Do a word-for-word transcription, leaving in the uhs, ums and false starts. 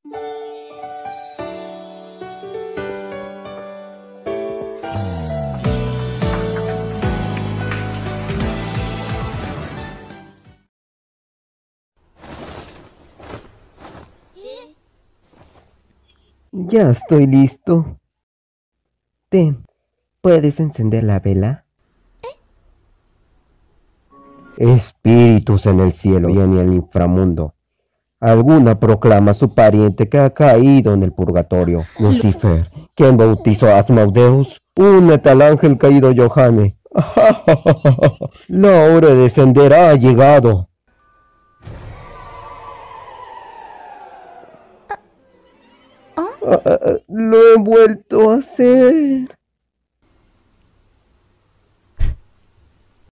Ya estoy listo. Ten, ¿puedes encender la vela? Espíritus en el cielo y en el inframundo. Alguna proclama a su pariente que ha caído en el purgatorio. Lucifer, quien bautizó a Asmodeus, únete al ángel caído Johanne. La hora de descender ha llegado. Ah, lo he vuelto a hacer.